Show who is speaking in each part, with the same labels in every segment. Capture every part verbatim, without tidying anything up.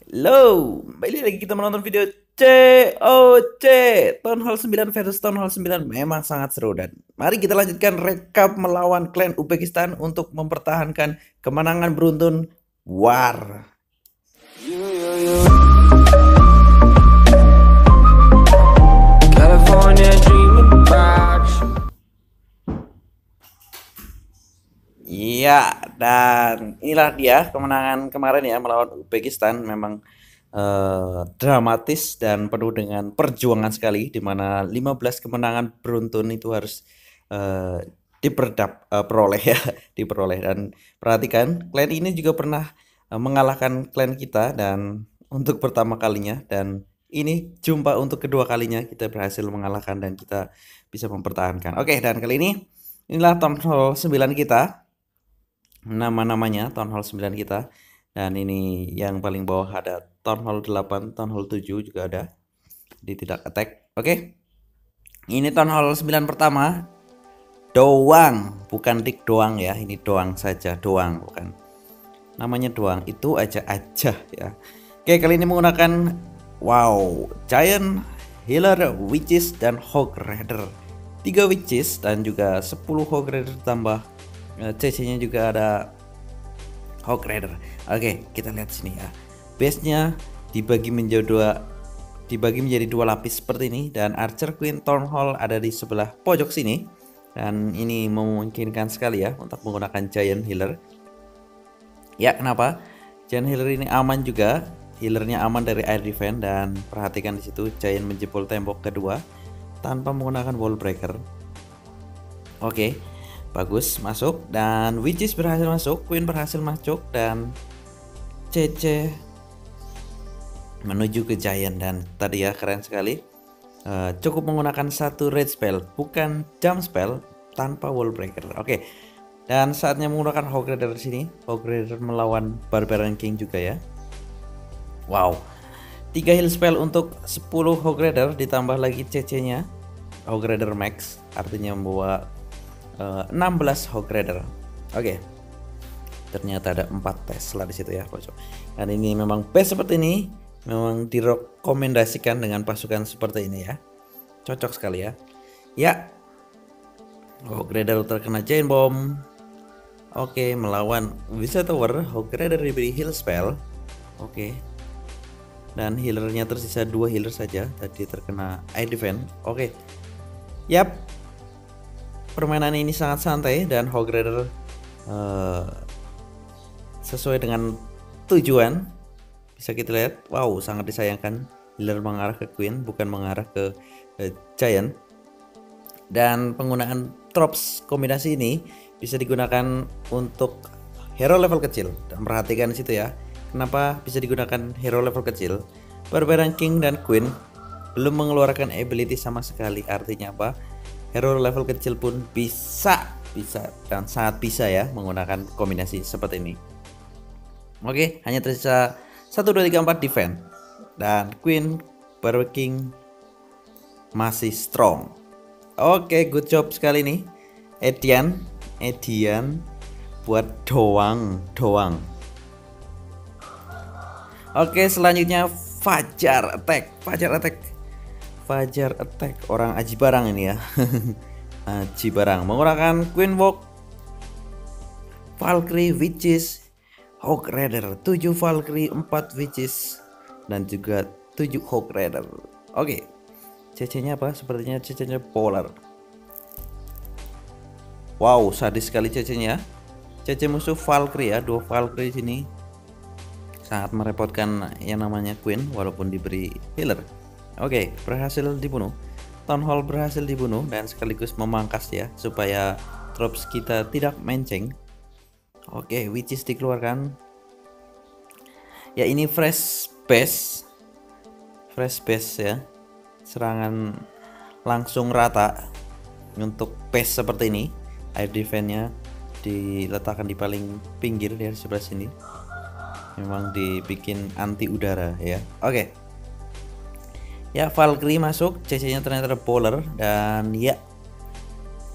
Speaker 1: Halo, kembali lagi kita menonton video C O C Town Hall sembilan versus Town Hall sembilan memang sangat seru dan mari kita lanjutkan rekap melawan klan Uzbekistan untuk mempertahankan kemenangan beruntun War.
Speaker 2: California dreaming about you.
Speaker 1: Iya, dan inilah dia kemenangan kemarin ya melawan Uzbekistan. Memang eh, dramatis dan penuh dengan perjuangan sekali, di mana lima belas kemenangan beruntun itu harus eh, diperdap eh, peroleh ya, diperoleh. Dan perhatikan, klan ini juga pernah eh, mengalahkan klan kita dan untuk pertama kalinya, dan ini jumpa untuk kedua kalinya kita berhasil mengalahkan dan kita bisa mempertahankan. Oke, dan kali ini inilah Town Hall sembilan kita, nama-namanya Town Hall sembilan kita. Dan ini yang paling bawah ada Town Hall delapan, Town Hall tujuh juga ada di tidak attack. Oke, ini Town Hall sembilan pertama doang, bukan dik doang ya, ini doang saja, doang, bukan namanya doang, itu aja aja ya. Oke, kali ini menggunakan wow Giant Healer, Witches, dan Hog Rider. Tiga Witches dan juga sepuluh Hog Rider tambah C C nya juga ada Hog Rider. Oke, kita lihat sini ya. Base-nya dibagi menjadi dua dibagi menjadi dua lapis seperti ini, dan Archer Queen Town Hall ada di sebelah pojok sini. Dan ini memungkinkan sekali ya untuk menggunakan Giant Healer. Ya, kenapa? Giant Healer ini aman juga. Healernya aman dari air defense, dan perhatikan di situ Giant menjebol tembok kedua tanpa menggunakan wall breaker. Oke, bagus, masuk. Dan Witches berhasil masuk, Queen berhasil masuk, dan C C menuju ke Giant. Dan tadi ya keren sekali, uh, cukup menggunakan satu red spell, bukan jump spell, tanpa wall breaker. Oke, dan saatnya menggunakan Hog Rider di sini. Hog Rider melawan Barbarian King juga ya. Wow, tiga heal spell untuk sepuluh Hog Rider ditambah lagi C C nya Hog Rider Max, artinya membawa uh, enam belas Hog Rider. Oke, ternyata ada empat Tesla di situ ya, bocor. Dan ini memang base seperti ini memang direkomendasikan dengan pasukan seperti ini ya, cocok sekali ya. Ya, Hog Rider terkena Giant Bomb. Oke, melawan Visa Tower, Hog Rider diberi heal spell. Oke, dan healernya tersisa dua healer saja, tadi terkena air defense. Oke, yap, permainan ini sangat santai dan Hog Rider uh, sesuai dengan tujuan. Bisa kita lihat, wow, sangat disayangkan healer mengarah ke Queen, bukan mengarah ke uh, Giant. Dan penggunaan drops kombinasi ini bisa digunakan untuk hero level kecil. Dan perhatikan di situ ya, kenapa bisa digunakan hero level kecil. Barbarian King dan Queen belum mengeluarkan ability sama sekali, artinya apa? Hero level kecil pun bisa bisa dan sangat bisa ya menggunakan kombinasi seperti ini. Oke, hanya tersisa satu dua tiga empat defense, dan Queen Barbarian King masih strong. Oke, good job sekali nih Edian Edian buat doang doang. Oke, selanjutnya Fajar Attack. Fajar Attack. Fajar Attack orang Aji Barang ini ya. Aji Barang menggunakan Queen Walk, Valkyrie, Witches, Hog Rider. tujuh Valkyrie, empat Witches, dan juga tujuh Hog Rider. Oke, C C nya apa? Sepertinya C C nya Polar. Wow, sadis sekali C C nya. C C musuh Valkyrie ya, dua Valkyrie sini. Sangat merepotkan yang namanya Queen walaupun diberi healer. Oke, berhasil dibunuh. Town Hall berhasil dibunuh dan sekaligus memangkas ya supaya drops kita tidak menceng. Oke, Witches dikeluarkan. Ya, ini fresh base. Fresh base ya. Serangan langsung rata untuk base seperti ini. Air defense-nya diletakkan di paling pinggir dari sebelah sini. Memang dibikin anti udara ya. Oke, ya, Valkyrie masuk, C C nya ternyata ada Polar, dan ya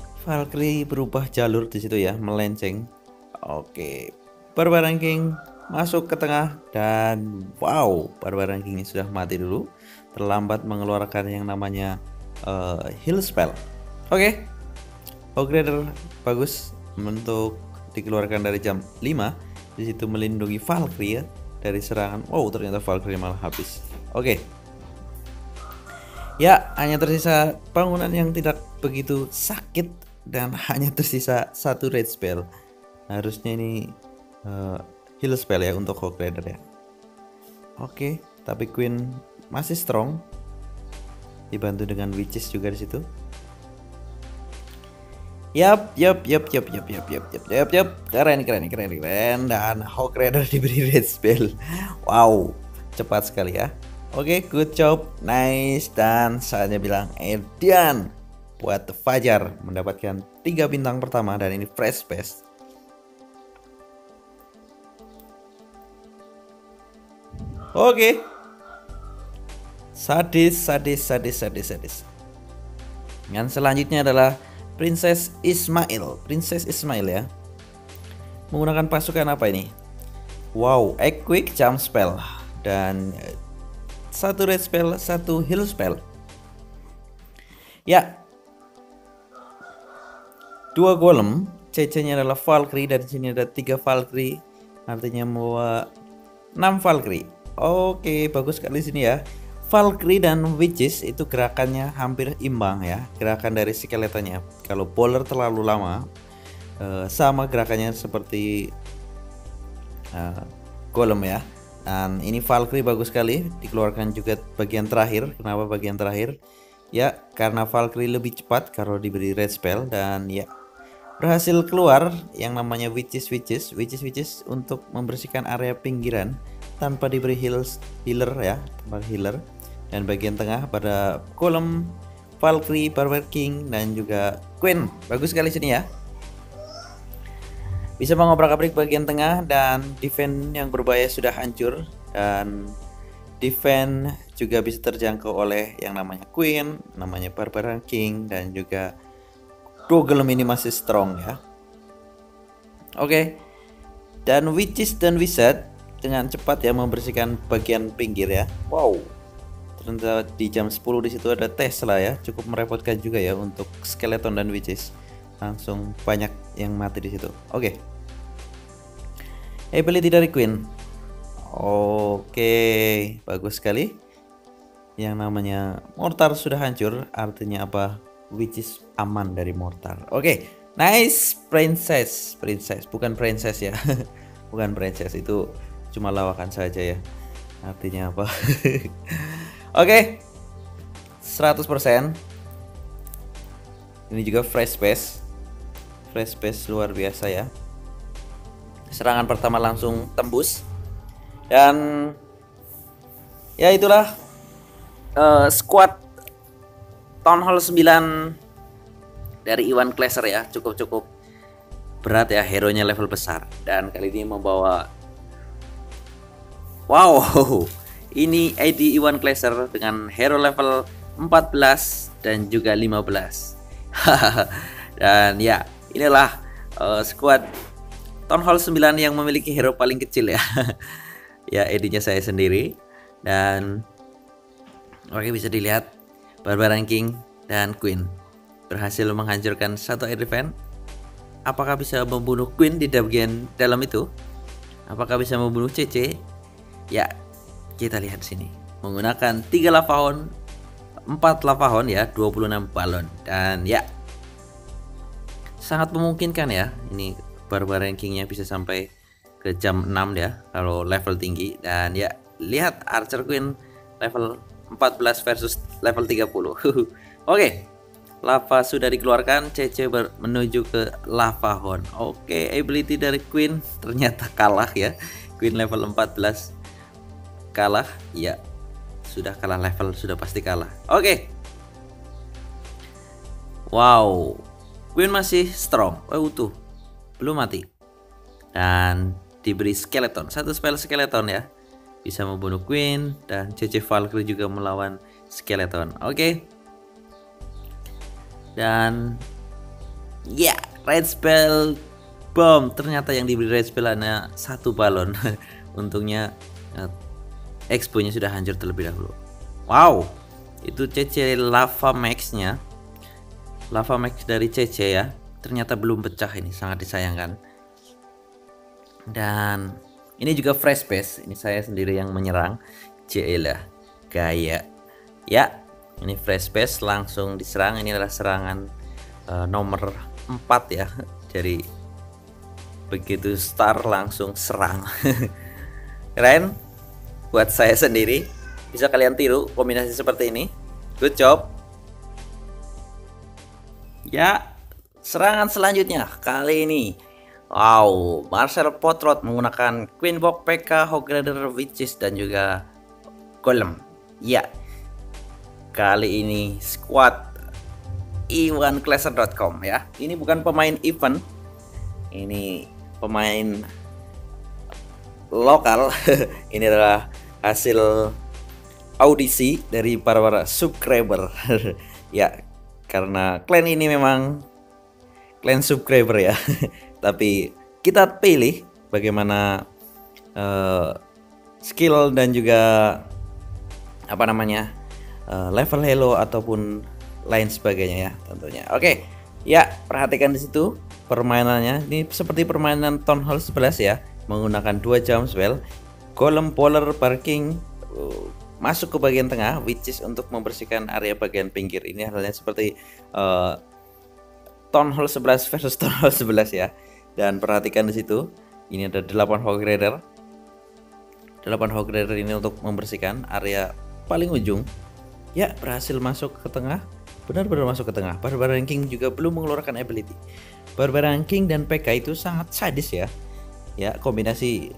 Speaker 1: Valkyrie berubah jalur di situ ya, melenceng. Oke, Barbarian King masuk ke tengah dan wow, Barbarian King sudah mati dulu. Terlambat mengeluarkan yang namanya uh, heal spell. Oke, okay. Hog Rider bagus untuk dikeluarkan dari jam lima. Di situ melindungi Valkyrie ya dari serangan. Wow, ternyata Valkyrie malah habis. Oke. Okay. Ya, hanya tersisa bangunan yang tidak begitu sakit dan hanya tersisa satu red spell. Harusnya ini uh, heal spell ya untuk Hog Rider ya. Oke, okay, tapi Queen masih strong. Dibantu dengan witches juga di situ. Yap, yap, yap, yap, yap, yap, yap, yap, yap, yap, keren, keren, keren, keren. Dan Hog Rider diberi red spell. Wow, cepat sekali ya. Oke, okay, good job, nice. Dan saatnya bilang Edian buat Fajar mendapatkan tiga bintang pertama dan ini fresh space. Oke, okay. sadis, sadis, sadis, sadis, sadis. Yang selanjutnya adalah Princess Ismail, Princess Ismail ya. Menggunakan pasukan apa ini? Wow, Egg Quick Jump Spell dan satu red spell, satu heal spell. Ya, dua golem. C C-nya adalah Valkyrie dan di sini ada tiga Valkyrie, artinya membawa enam Valkyrie. Oke, bagus sekali sini ya. Valkyrie dan Witches itu gerakannya hampir imbang ya, gerakan dari skeletonnya. Kalau bowler terlalu lama, uh, sama gerakannya seperti uh, golem ya. Dan ini Valkyrie bagus sekali, dikeluarkan juga bagian terakhir. Kenapa bagian terakhir? Ya, karena Valkyrie lebih cepat kalau diberi red spell dan ya berhasil keluar yang namanya Witches Witches, Witches Witches untuk membersihkan area pinggiran tanpa diberi heals, healer ya, tanpa healer. Dan bagian tengah pada kolom Valkyrie, Barbarian King dan juga Queen. Bagus sekali sini ya. Bisa mengobrak-abrik bagian tengah dan defense yang berbahaya sudah hancur dan defense juga bisa terjangkau oleh yang namanya Queen, namanya Barbarian King dan juga dua golem ini masih strong ya. Oke. Dan Witches dan Wizard dengan cepat ya membersihkan bagian pinggir ya. Wow. Ternyata di jam sepuluh di situ ada Tesla ya, cukup merepotkan juga ya untuk skeleton dan witches. Langsung banyak yang mati di situ. Oke. Ability dari Queen. Oke, bagus sekali. Yang namanya mortar sudah hancur, artinya apa? Witches aman dari mortar. Oke, nice princess, princess, bukan princess ya. Bukan princess, itu cuma lawakan saja ya. Artinya apa? Oke, seratus persen. Ini juga fresh space. Fresh space luar biasa ya. Serangan pertama langsung tembus. Dan ya itulah uh, squad Town Hall sembilan dari Iwan Kleser ya. Cukup-cukup berat ya, hero-nya level besar. Dan kali ini membawa, wow, ini I D Iwan Kleser dengan hero level empat belas dan juga lima belas. Dan ya, inilah uh, squad Town Hall sembilan yang memiliki hero paling kecil ya. Ya, I D-nya saya sendiri. Dan oke, bisa dilihat Barbarian King dan Queen berhasil menghancurkan satu air defense. Apakah bisa membunuh Queen di bagian dalam itu? Apakah bisa membunuh C C? Ya, kita lihat sini. Menggunakan tiga lava horn, empat lava horn ya, dua puluh enam balon. Dan ya, sangat memungkinkan ya. Ini Barbarian King-nya bisa sampai ke jam enam ya kalau level tinggi. Dan ya, lihat Archer Queen level empat belas versus level tiga puluh. Oke, lava sudah dikeluarkan, C C menuju ke lava horn. Oke, ability dari Queen ternyata kalah ya. Queen level empat belas kalah, ya sudah kalah level, sudah pasti kalah. Oke, wow, Queen masih strong, oh utuh, belum mati. Dan diberi skeleton, satu spell skeleton ya, bisa membunuh Queen. Dan C C Valkyrie juga melawan skeleton. Oke, dan ya, yeah, red spell bomb. Ternyata yang diberi red spell hanya satu balon. Untungnya uh, expo-nya sudah hancur terlebih dahulu. Wow, itu C C Lava Max-nya. Lava Max dari C C ya. Ternyata belum pecah, ini sangat disayangkan. Dan ini juga fresh base. Ini saya sendiri yang menyerang. Jelah, gaya. Ya, ini fresh base langsung diserang. Ini adalah serangan uh, nomor empat ya. Dari begitu start langsung serang. Keren. Buat saya sendiri, bisa kalian tiru kombinasi seperti ini. Good job. Ya, serangan selanjutnya kali ini. Wow, Marcel Potrot menggunakan Queen Bok, P K, Hog Rider, Witches dan juga Golem. Ya, kali ini squad iwan clasher dot com ya. Ini bukan pemain event, ini pemain lokal. Ini adalah hasil audisi dari para para subscriber. Ya, karena klan ini memang klan subscriber ya. Tapi kita pilih bagaimana uh, skill dan juga apa namanya uh, level halo ataupun lain sebagainya ya tentunya. Oke, ya perhatikan di situ permainannya. Ini seperti permainan Town Hall sebelas ya, menggunakan dua jam spell, Golem, Polar, Parking, uh, masuk ke bagian tengah, Witches untuk membersihkan area bagian pinggir. Ini halnya seperti uh, Town Hall sebelas versus Town Hall sebelas ya. Dan perhatikan di situ, ini ada delapan Hog Rider. delapan Hog Rider ini untuk membersihkan area paling ujung. Ya, berhasil masuk ke tengah. Benar-benar masuk ke tengah. Barbarian King juga belum mengeluarkan ability. Barbarian King dan P K itu sangat sadis ya. Ya, kombinasi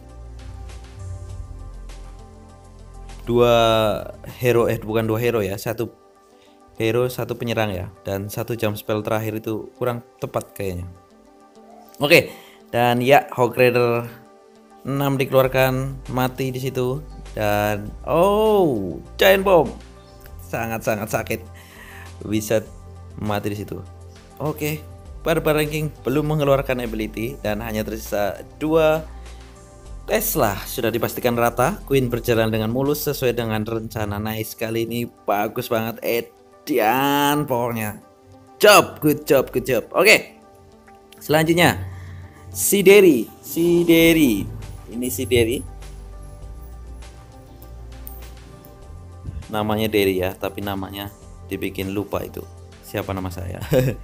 Speaker 1: dua hero eh bukan dua hero ya, satu hero satu penyerang ya, dan satu jam spell terakhir itu kurang tepat kayaknya. Oke, dan ya Hog Rider enam dikeluarkan, mati di situ. Dan oh, Giant Bomb sangat-sangat sakit, bisa mati di situ. Oke, Barbarian King belum mengeluarkan ability dan hanya tersisa dua Tesla. Sudah dipastikan rata. Queen berjalan dengan mulus sesuai dengan rencana. Nice, kali ini bagus banget Edian pokoknya. Job, good job, good job. Oke, selanjutnya si Derry, si Derry. Ini si Derry. Namanya Derry ya, tapi namanya dibikin lupa itu. Siapa nama saya?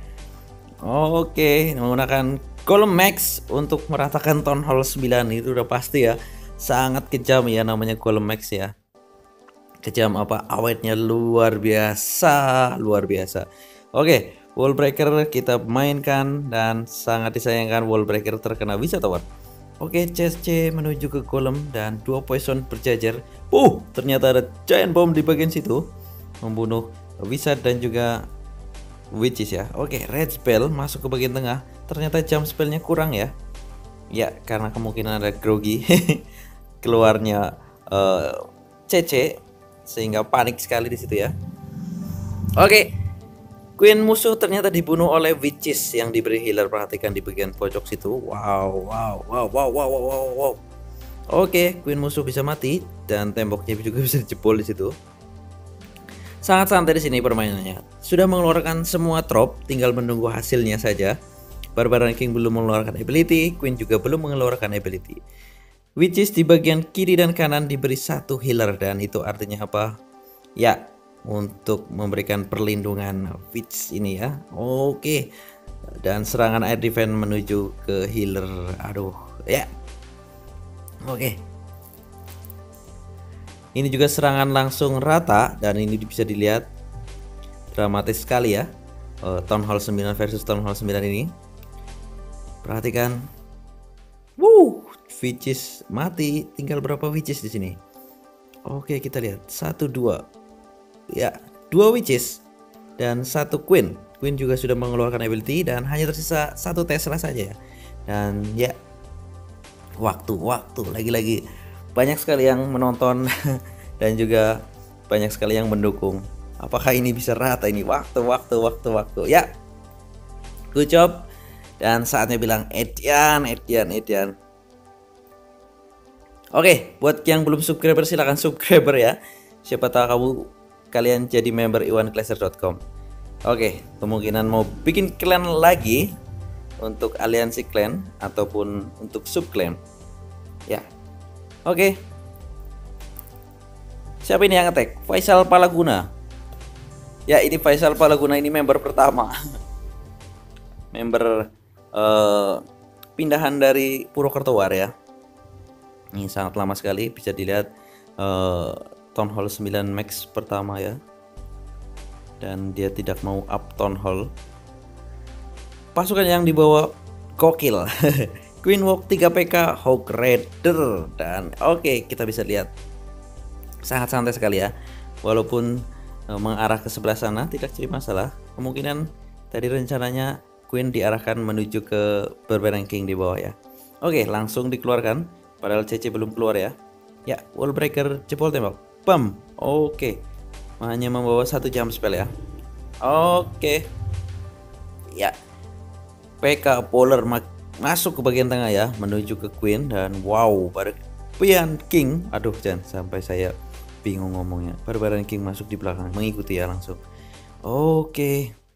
Speaker 1: Oke, menggunakan Golem Max untuk meratakan Town Hall sembilan. Itu udah pasti ya. Sangat kejam ya namanya Golem Max ya. Kejam apa? Awetnya luar biasa, luar biasa. Oke, Wall Breaker kita mainkan dan sangat disayangkan Wall Breaker terkena Wizard Tower. Oke, C S C menuju ke Golem dan dua poison berjajar. Uh, ternyata ada Giant Bomb di bagian situ, membunuh Wizard dan juga Witches ya. Oke, red spell masuk ke bagian tengah. Ternyata jump spellnya kurang ya. Ya, karena kemungkinan ada grogi keluarnya uh, C C sehingga panik sekali di situ ya. Oke, Queen musuh ternyata dibunuh oleh Witches yang diberi healer. Perhatikan di bagian pojok situ. Wow, wow, wow, wow, wow, wow, wow, wow. Oke, Queen musuh bisa mati dan temboknya juga bisa dijebol di situ. Sangat santai di sini permainannya. Sudah mengeluarkan semua trop, tinggal menunggu hasilnya saja. Barbarian King belum mengeluarkan ability, Queen juga belum mengeluarkan ability. Witches di bagian kiri dan kanan diberi satu healer, dan itu artinya apa? Ya, untuk memberikan perlindungan Witch ini ya. Oke. Dan serangan air defense menuju ke healer. Aduh, ya. Oke. Ini juga serangan langsung rata dan ini bisa dilihat dramatis sekali ya. uh, Town Hall sembilan versus Town Hall sembilan ini. Perhatikan. Wuh, Witches mati. Tinggal berapa Witches di sini? Oke, kita lihat. Satu, dua. Ya, dua Witches dan satu Queen. Queen juga sudah mengeluarkan ability dan hanya tersisa satu Tesla saja ya. Dan ya, waktu-waktu lagi-lagi banyak sekali yang menonton dan juga banyak sekali yang mendukung. Apakah ini bisa rata ini? Waktu, waktu, waktu, waktu. Ya, good job. Dan saatnya bilang Edian, Edian, Edian. Oke, buat yang belum subscriber silahkan subscriber ya. Siapa tahu kamu kalian jadi member iwan clasher dot com. Oke, kemungkinan mau bikin clan lagi untuk aliansi clan ataupun untuk sub clan. Ya. Oke. Siapa ini yang ngetek? Faisal Palaguna. Ya, ini Faisal Palaguna, ini member pertama. member uh, pindahan dari Purwokerto War ya. Ini sangat lama sekali, bisa dilihat uh, Town Hall sembilan Max pertama ya. Dan dia tidak mau up Town Hall. Pasukan yang dibawa gokil. Queen Walk tiga P K Hog Rider. Dan oke, okay, kita bisa lihat sangat santai sekali ya. Walaupun uh, mengarah ke sebelah sana tidak jadi masalah. Kemungkinan tadi rencananya Queen diarahkan menuju ke Barbarian King di bawah ya. Oke, okay, langsung dikeluarkan. Padahal C C belum keluar ya. Ya, wall breaker jebol tembak. Bam. Oke. Okay. Hanya membawa satu jam spell ya. Oke. Okay. Ya. P K Polar ma masuk ke bagian tengah ya, menuju ke Queen dan wow, Barbarian King. Aduh, jangan sampai saya bingung ngomongnya. Barbarian King masuk di belakang, mengikuti ya langsung. Oke. Okay.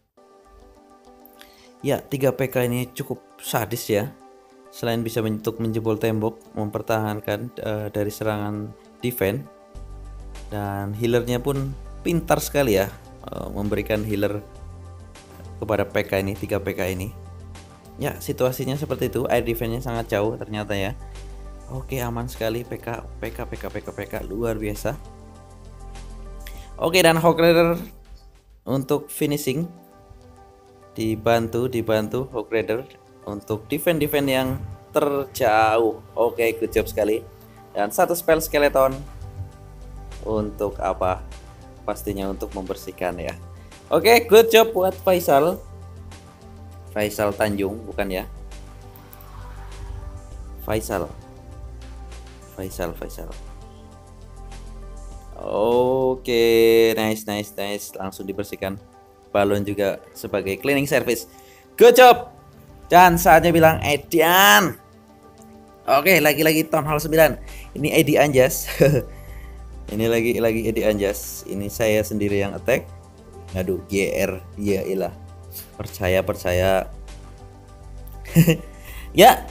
Speaker 1: Ya, tiga P K ini cukup sadis ya. Selain bisa untuk menjebol tembok, mempertahankan uh, dari serangan defense, dan healernya pun pintar sekali ya, uh, memberikan healer kepada P K ini, tiga P K ini. Ya, situasinya seperti itu, air defense-nya sangat jauh ternyata ya. Oke, aman sekali P K, P K, P K, P K, P K, luar biasa. Oke, dan Hog Rider untuk finishing dibantu, dibantu Hog Rider untuk defense-defense yang terjauh. Oke, good job sekali. Dan satu spell skeleton untuk apa? Pastinya untuk membersihkan ya. Oke, good job buat Faisal. Faisal Tanjung bukan ya? Faisal. Faisal, Faisal. Oke, nice, nice, nice. Langsung dibersihkan. Balon juga sebagai cleaning service. Good job. Dan saatnya bilang Edian. Oke, lagi-lagi Town Hall sembilan. Ini Edi Anjas. Ini lagi lagi Edi Anjas. Ini saya sendiri yang attack. Aduh, G R. Iya, ilah. Percaya, percaya. Ya.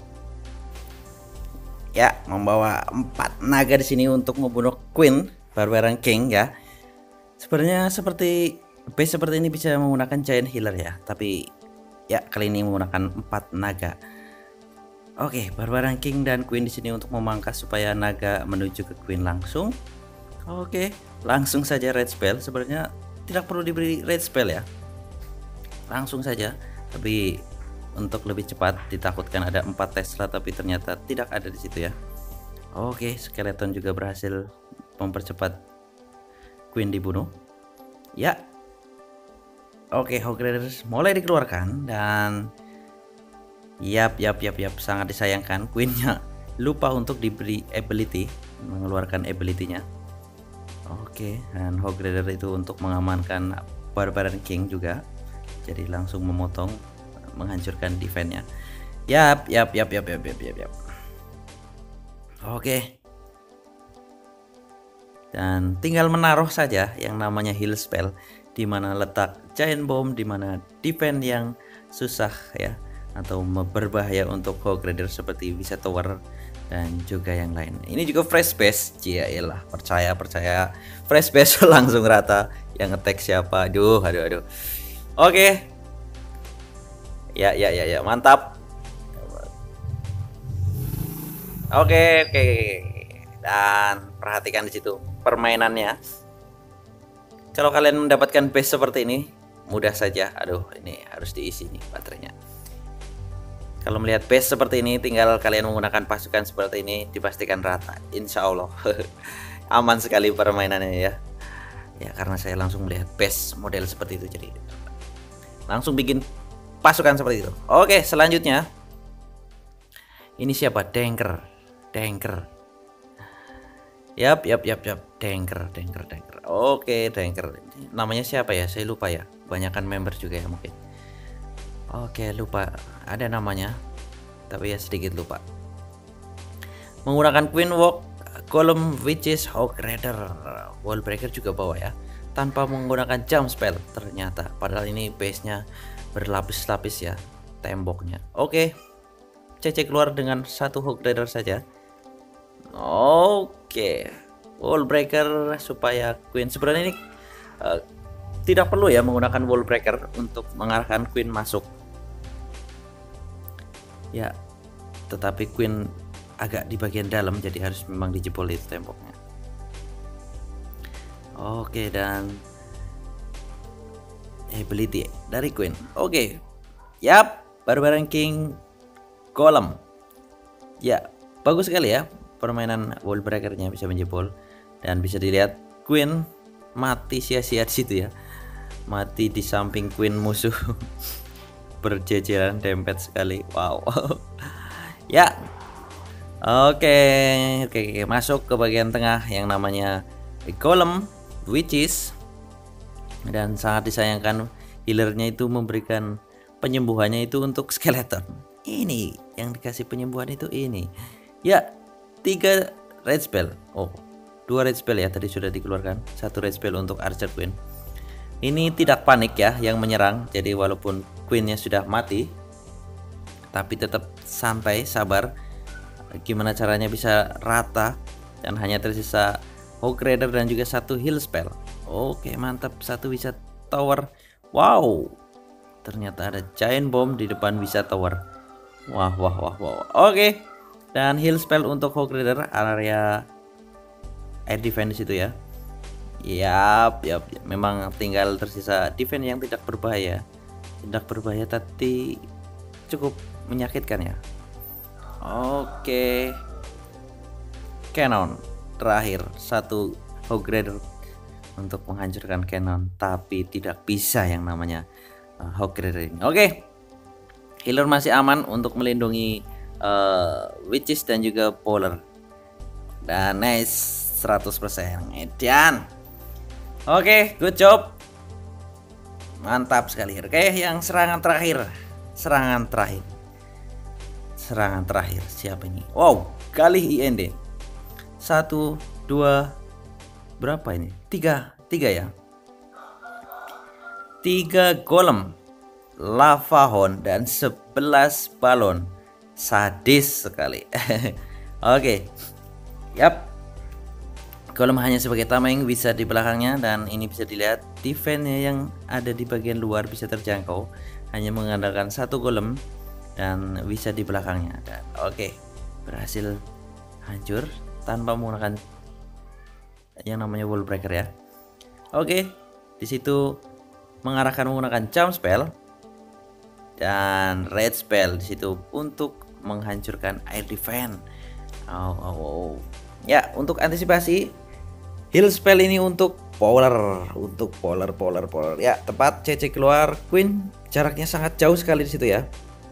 Speaker 1: Ya, membawa empat naga di sini untuk membunuh Queen Barbarian King ya. Sebenarnya seperti base seperti ini bisa menggunakan giant healer ya, tapi ya kali ini menggunakan empat naga. Oke, Barbarian King dan Queen di sini untuk memangkas supaya naga menuju ke Queen langsung. Oke, langsung saja red spell. Sebenarnya tidak perlu diberi red spell ya, langsung saja. Tapi untuk lebih cepat ditakutkan ada empat Tesla, tapi ternyata tidak ada di situ ya. Oke, skeleton juga berhasil mempercepat Queen dibunuh. Ya. Oke, Hog Raiders mulai dikeluarkan dan yap yap yap yap sangat disayangkan Queennya lupa untuk diberi ability, mengeluarkan ability-nya. Oke, dan Hog Raider itu untuk mengamankan Barbarian King juga. Jadi langsung memotong, menghancurkan defense-nya. Yap yap yap yap yap yap yap. yap. Oke. Dan tinggal menaruh saja yang namanya heal spell, di mana letak giant bomb, di mana defense yang susah ya, atau berbahaya untuk Hog Rider seperti Visa Tower dan juga yang lain. Ini juga fresh base, ciailah, percaya percaya fresh base langsung rata. Yang ngetek siapa? Aduh, aduh, aduh. Oke, ya ya ya ya, mantap. Oke oke, dan perhatikan di situ permainannya. Kalau kalian mendapatkan base seperti ini, mudah saja. Aduh, ini harus diisi nih baterainya. Kalau melihat base seperti ini, tinggal kalian menggunakan pasukan seperti ini, dipastikan rata. Insya Allah aman sekali permainannya ya. Ya, karena saya langsung melihat base model seperti itu, jadi langsung bikin pasukan seperti itu. Oke, selanjutnya ini siapa? Danker, Danker. Yap, yap, yap, yap. Danker, Danker, Danker. Oke, Danker. Namanya siapa ya? Saya lupa ya. Banyakan member juga ya mungkin. Oke, lupa. Ada namanya, tapi ya sedikit lupa. menggunakan Queen Walk, Golem, which is Hog Rider, Wall Breaker juga bawa ya, tanpa menggunakan jump spell ternyata. Padahal ini base-nya berlapis-lapis ya temboknya. Oke, C C keluar dengan satu Hog Rider saja. Oke, Wall Breaker supaya Queen. Sebenarnya ini uh, tidak perlu ya menggunakan Wall Breaker untuk mengarahkan Queen masuk. Ya, tetapi Queen agak di bagian dalam, jadi harus memang dijebol itu temboknya. Oke, dan ability dari Queen. Oke, yap, Barbarian King Golem. Ya, bagus sekali ya permainan Wall Breakernya, bisa menjebol. Dan bisa dilihat Queen mati sia-sia di situ ya, mati di samping Queen musuh. Berjejeran dempet sekali. Wow. Ya, Oke, oke, oke, masuk ke bagian tengah yang namanya Golem, which is, dan sangat disayangkan healernya itu memberikan penyembuhannya itu untuk skeleton. Ini yang dikasih penyembuhan itu ini. Ya, tiga red spell. Oh, dua red spell ya tadi sudah dikeluarkan. Satu red spell untuk Archer Queen. Ini tidak panik ya yang menyerang. Jadi walaupun Queennya sudah mati, tapi tetap santai, sabar. Gimana caranya bisa rata, dan hanya tersisa Hog Rider dan juga satu heal spell. Oke, mantap, satu Wizard Tower. Wow, ternyata ada Giant Bomb di depan Wizard Tower. Wah, wah, wah, wah. Oke, dan heal spell untuk Hog Rider, area air defense itu ya. Yap, yap, yap. Memang tinggal tersisa defense yang tidak berbahaya. Tidak berbahaya tapi cukup menyakitkan ya. Oke, Cannon terakhir, satu Hog Rider untuk menghancurkan Cannon, tapi tidak bisa yang namanya uh, Hog Rider ini. Oke, healer masih aman untuk melindungi uh, Witches dan juga Polar. Dan nice, seratus persen Edian. Oke, good job, mantap sekali. Oke, yang serangan terakhir, serangan terakhir. Serangan terakhir siapa ini? Wow, kali I N D. Satu, dua, berapa ini? Tiga, tiga ya. Tiga golem, lava horn, dan sebelas balon. Sadis sekali. Oke, yap. Golem hanya sebagai tameng, bisa di belakangnya, dan ini bisa dilihat defense-nya yang ada di bagian luar bisa terjangkau. Hanya mengandalkan satu golem dan bisa di belakangnya. Dan oke, okay, berhasil hancur tanpa menggunakan yang namanya Wall Breaker ya. Oke, okay, di situ mengarahkan menggunakan jump spell dan red spell di situ untuk menghancurkan air defense. Oh, oh, oh. Ya, untuk antisipasi heal spell ini untuk polar, untuk polar, polar, polar. Ya, tepat C C keluar Queen, jaraknya sangat jauh sekali di situ ya.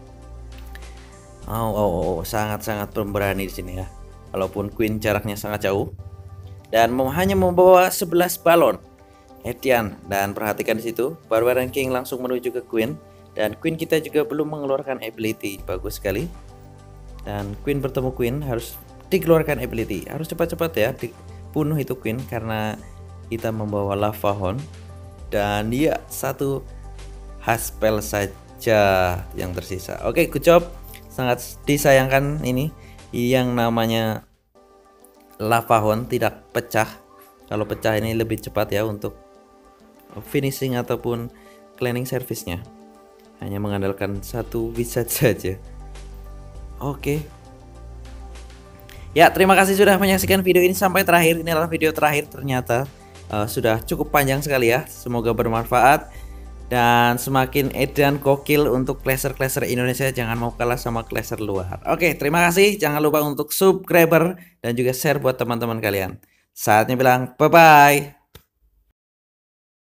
Speaker 1: Oh, oh, oh, sangat-sangat pemberani di sini ya. Walaupun Queen jaraknya sangat jauh dan mau hanya membawa sebelas balon. Edian, dan perhatikan di situ Barbarian King langsung menuju ke Queen, dan Queen kita juga belum mengeluarkan ability. Bagus sekali. Dan Queen bertemu Queen, harus dikeluarkan ability. Harus cepat-cepat ya dibunuh itu Queen karena kita membawa lava horn. Dan dia satu khas spell saja yang tersisa. Oke, good job. Sangat disayangkan ini yang namanya lava horn tidak pecah. Kalau pecah ini lebih cepat ya untuk finishing ataupun cleaning service-nya. Hanya mengandalkan satu wizard saja. Oke. Ya, terima kasih sudah menyaksikan video ini sampai terakhir. Ini adalah video terakhir ternyata. Uh, sudah cukup panjang sekali ya. Semoga bermanfaat. Dan semakin edan gokil untuk clasher-clasher Indonesia. Jangan mau kalah sama clasher luar. Oke, terima kasih. Jangan lupa untuk subscriber dan juga share buat teman-teman kalian. Saatnya bilang bye-bye.